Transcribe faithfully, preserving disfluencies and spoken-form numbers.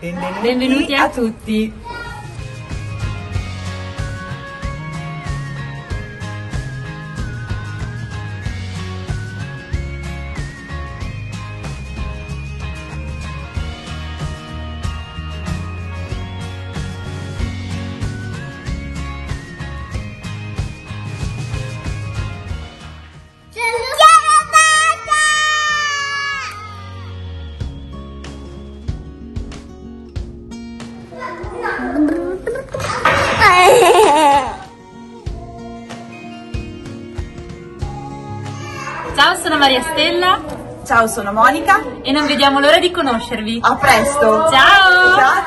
Benvenuti, Benvenuti a tutti. Ciao, sono Maria Stella. Ciao, sono Monica. E non vediamo l'ora di conoscervi. A presto. Ciao! Ciao!